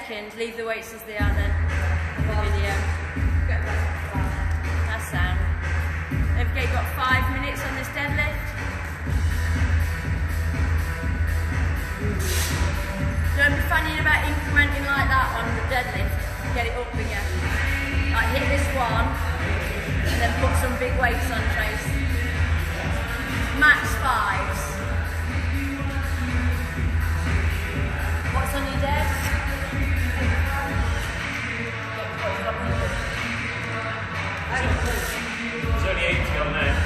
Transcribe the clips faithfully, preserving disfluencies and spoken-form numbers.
seconds. Leave the weights as they are then. The video. That's sound. Okay, got five minutes on this deadlift. Don't be fanning about incrementing like that on the deadlift. Get it up again. Like hit this one and then put some big weights on, Trace. Max fives. What's on your desk? There's only eighty on there.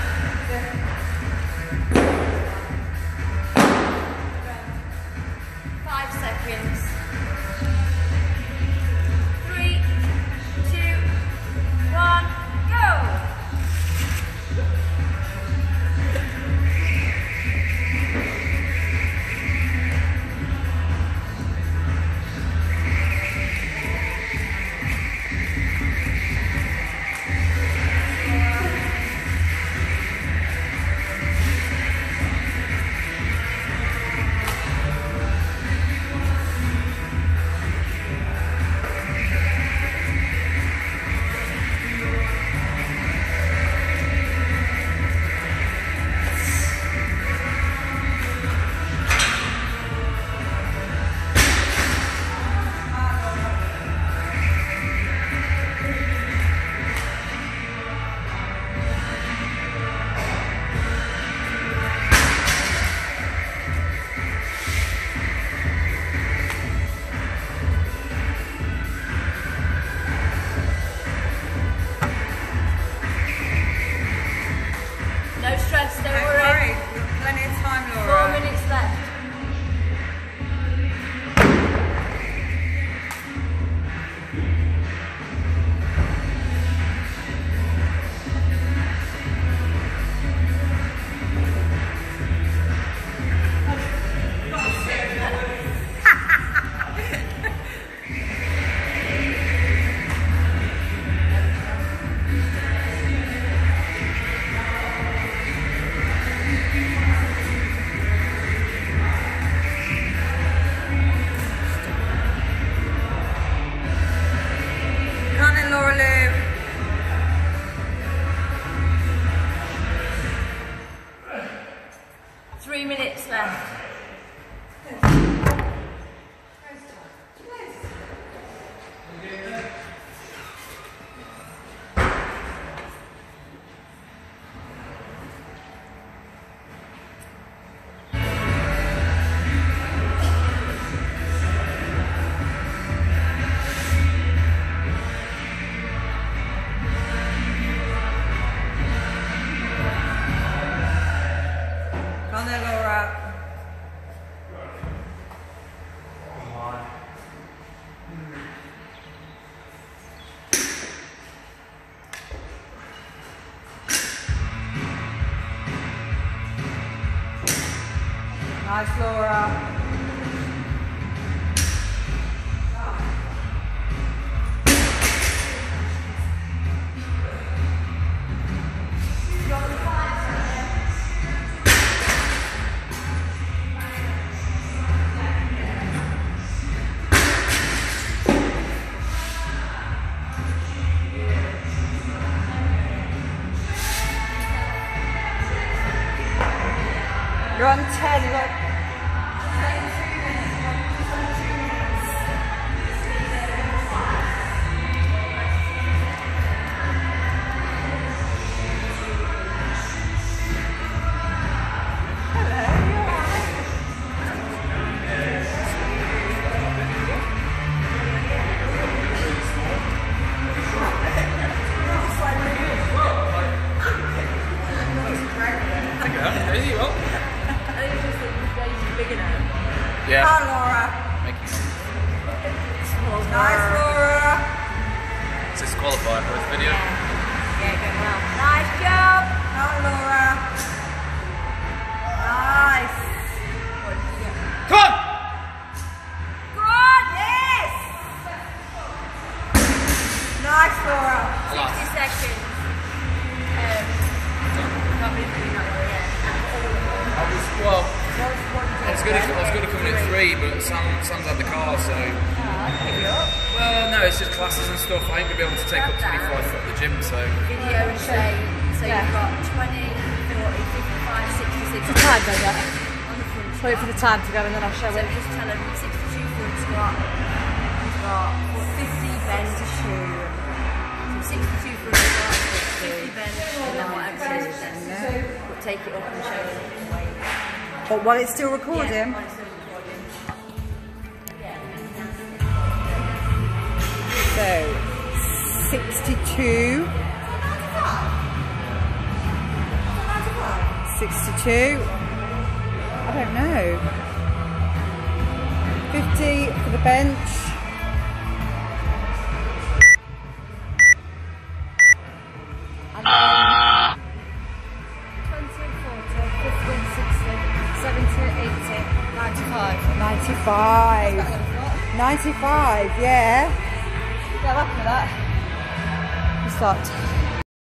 Five seconds. Three, two, one, go! No stress, don't Don't worry. worry, we've got plenty of time, Laura. Four minutes left. Come on in, Laura Lou. Three minutes left. Come on there, Laura. Nice, Laura. You're on ten. You've got Crazy, well. I think it's just that the stage is bigger now. Yeah. Come on, Laura. Making Small. Nice, Laura. Is this qualified for this video? Yeah, going well. Nice job. Come on, Laura. Nice. Come on! Good. Yes. Nice, Laura. sixty seconds. Um, not really doing that well yet. I was, well, I was going to, I was going to come in at three, but Sam, Sam's had the car, so. Oh, I think you're classes and stuff, I ain't gonna be able to take up twenty-five foot at the gym, so. Video and say, so Yeah. you've got twenty, forty, fifty-five, sixty-six. The time goes up. On the front Wait for the time to go and then I'll show So it. just tell them sixty-two front squat, you've got fifty bench, so sixty-two front squat, fifty bench, and then whatever it is, then we'll take it up and show them the weight. But while it's still recording. Yeah, while it's still recording. So, sixty-two. sixty-two. I don't know. fifty for the bench. And then twenty, forty, fifty, sixty, seventy, eighty, ninety-five. ninety-five. ninety-five, yeah. Yeah, I'm happy with that. We start.